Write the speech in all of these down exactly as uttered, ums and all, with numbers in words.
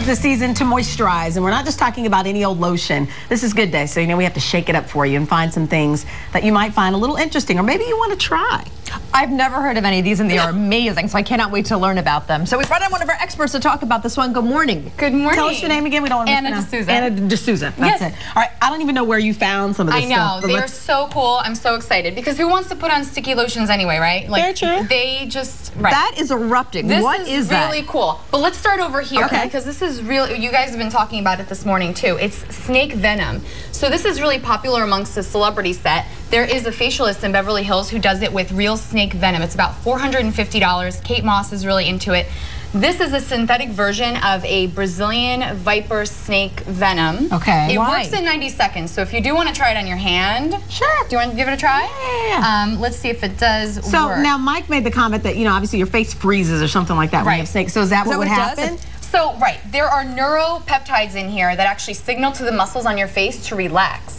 the season to moisturize, and we're not just talking about any old lotion. This is Good Day, so you know we have to shake it up for you and find some things that you might find a little interesting, or maybe you want to try. I've never heard of any of these, and they are amazing, so I cannot wait to learn about them. So we brought in one of our experts to talk about this one. Good morning. Good morning. Tell us your name again. We don't want to Anna D'Souza. Anna D'Souza. That's yes. it. All right. I don't even know where you found some of this I know. stuff. They're so cool. I'm so excited because who wants to put on sticky lotions anyway, right? Very Like, true. They just right. That is erupting. This what is, is that? really cool. But let's start over here okay. because this is real. You guys have been talking about it this morning too. It's snake venom. So this is really popular amongst the celebrity set. There is a facialist in Beverly Hills who does it with real snake venom. It's about four hundred fifty dollars. Kate Moss is really into it. This is a synthetic version of a Brazilian viper snake venom. Okay. It Why? works in ninety seconds. So if you do want to try it on your hand, Sure. do you want to give it a try? Yeah, yeah, yeah. Um, let's see if it does So work. now Mike made the comment that, you know, obviously your face freezes or something like that when Right. you have snakes. So is that Is what that would what it does? happen? So, right, there are neuropeptides in here that actually signal to the muscles on your face to relax.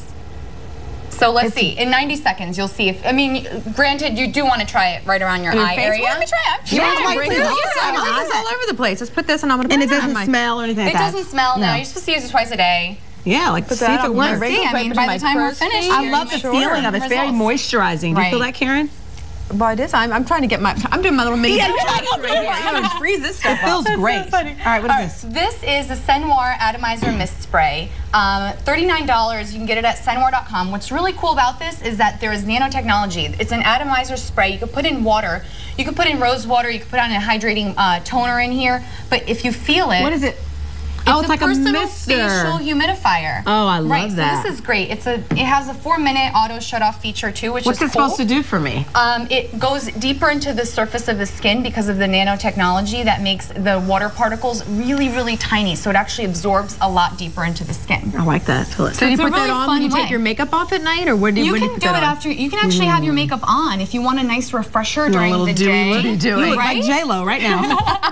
So let's see, in ninety seconds, you'll see if, I mean, granted, you do want to try it right around your Your eye face? area. Well, let me try it. Yeah, I'm like, bring please, this yeah, all- I I'm want bringing this all over the place. Let's put this and I'm going to And put it it on doesn't my... smell or anything like It that? doesn't smell, no. No. You're supposed to use it twice a day. Yeah, like see that if it on my works. razor See, I blade mean, between by my the time we're first finished, feet. I you're love the sure. feeling of it. It's very Results. moisturizing. Do you feel Right. that, Karen? Well, it is. I'm, I'm trying to get my... I'm doing my little mini... Yeah, you're like, oh, right here. I'm going to freeze this stuff It feels up. great. so funny. All right, what is All this? This is the Scenoir Atomizer Mist Spray. Um, thirty-nine dollars. You can get it at Scenoir dot com. What's really cool about this is that there is nanotechnology. It's an atomizer spray. You can put in water. You can put in rose water. You can put on a hydrating uh, toner in here. But if you feel it... What is it? It's Oh, it's a like a personal mister. facial humidifier. Oh, I love right, that. So this is great. It's a. It has a four-minute auto shut-off feature too, which What's is it cool. supposed to do for me? Um, it goes deeper into the surface of the skin because of the nanotechnology that makes the water particles really, really tiny. So it actually absorbs a lot deeper into the skin. I like that. Feel it. So you It's a put really that on fun when you way. take your makeup off at night, or where do you, You when can you put do it that on? after. You can actually have your makeup on if you want a nice refresher You want a during little the dewy day. look? You do You it. look Right? like J Lo right now.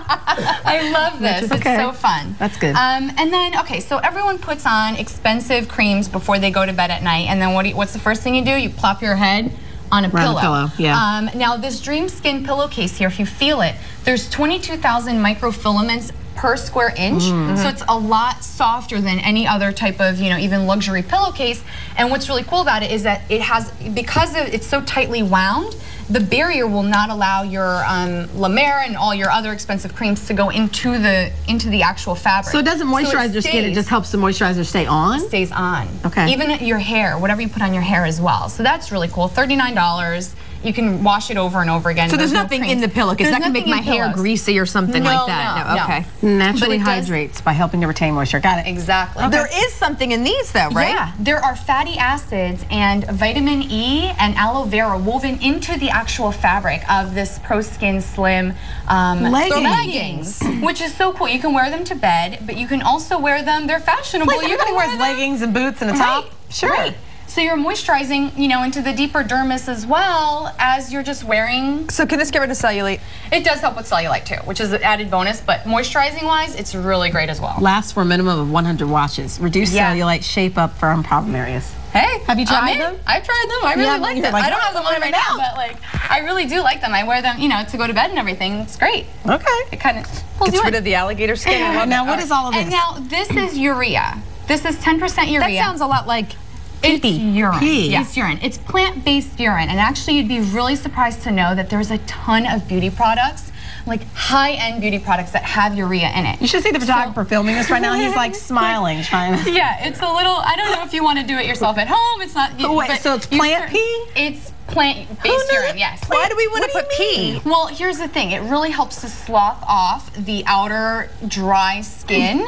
I love this. It's okay. so fun. That's good. Um, and then, okay, so everyone puts on expensive creams before they go to bed at night. And then what do you, what's the first thing you do? You plop your head on a Right, pillow. a pillow, yeah. Um, now, this Dream Skin pillowcase here, if you feel it, there's twenty-two thousand microfilaments per square inch. Mm. So it's a lot softer than any other type of, you know, even luxury pillowcase. And what's really cool about it is that it has, because of, it's so tightly wound, the barrier will not allow your um, La Mer and all your other expensive creams to go into the into the actual fabric. So it doesn't moisturize So your skin, it stays- just helps the moisturizer stay on? stays on. Okay. Even your hair, whatever you put on your hair as well. So that's really cool. thirty-nine dollars. You can wash it over and over again. So there's no nothing creams. in the pillowcase. There's That can make nothing my in hair pillows. greasy or something No, like that. no, no. Okay. Naturally But it does- hydrates by helping to retain moisture. Got it. Exactly. There is something in these, though, right? Yeah, there are fatty acids and vitamin E and aloe vera woven into the actual fabric of this Pro Skin Slim um, Leggings. leggings, which is so cool. You can wear them to bed, but you can also wear them. They're fashionable. Like you everybody can wears wear them. leggings and boots and a top. Right, Sure. right. So you're moisturizing, you know, into the deeper dermis as well as you're just wearing. So can this get rid of cellulite? It does help with cellulite too, which is an added bonus, but moisturizing wise, it's really great as well. Lasts for a minimum of one hundred washes. Reduce Yeah. cellulite, shape up firm problem areas. Hey, Have you tried I'm in. them? I've tried them. I really Yeah, like you're them. like, I don't "Oh, have them on I'm right wearing now, them but like, I really do like them. I wear them, you know, to go to bed and everything. It's great. Okay. It kind of pulls you Gets in. rid of the alligator skin. I love Now, it. what is all of this? And now this is urea. This is ten percent urea. That sounds a lot like It's urine. Pee. It's urine. It's plant-based urine. And actually, you'd be really surprised to know that there's a ton of beauty products, like high-end beauty products that have urea in it. You should see the photographer filming this right now. He's like smiling, trying to. Yeah, it's a little, I don't know if you want to do it yourself at home. It's not. Oh, wait, but so it's you plant cer- pee? It's plant-based urine, yes. Why do we want to What put do you pee? mean? Well, here's the thing. It really helps to slough off the outer dry skin.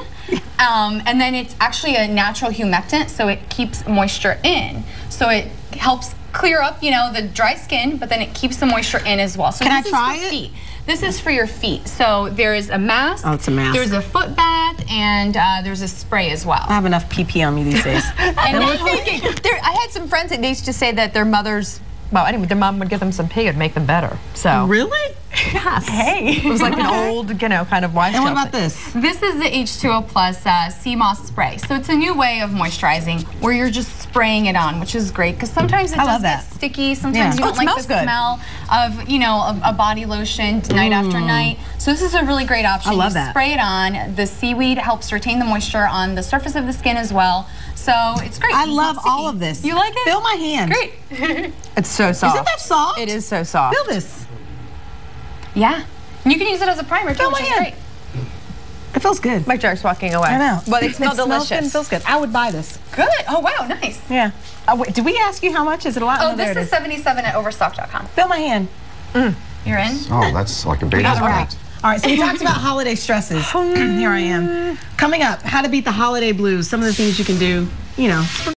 Um, and then it's actually a natural humectant, so it keeps moisture in. So it helps clear up, you know, the dry skin, but then it keeps the moisture in as well. So Can I this is try for it? feet. This is for your feet. So there's a mask. Oh, it's a mask. There's a foot bath, and uh, there's a spray as well. I have enough P P on me these days. And I'm then- thinking, there, I had some friends that they used to say that their mothers, well, anyway, their mom would give them some pee, it'd make them better. So Really? Yes. Hey. It was like an old, you know, kind of wash. And what about this? This is the H two O Plus uh, Sea Moss Spray. So it's a new way of moisturizing where you're just spraying it on, which is great because sometimes it I does love that. get sticky. Sometimes Yeah. you Oh, don't it like smells the good. smell of, you know, a, a body lotion night after night. So this is a really great option. I love you that. Spray it on. The seaweed helps retain the moisture on the surface of the skin as well. So it's great. I It's love not all sticky. of this. You like it? Feel my hand. Great. It's so soft. Isn't that soft? It is so soft. Feel this. Yeah. You can use it as a primer too, Feel which my is hand. great. It feels good. Mike Jarrett's walking away. I know. But it smells smells delicious. good and feels good. I would buy this. Good. Oh wow, nice. Yeah. Oh, wait, did we ask you how much? Is it a lot? Oh, No, there this it is seventy-seven at overstock dot com. Feel my hand. You're in? Oh, that's like a baby's All right. breath. All right, so we talked about holiday stresses. Here I am. Coming up, how to beat the holiday blues. Some of the things you can do, you know.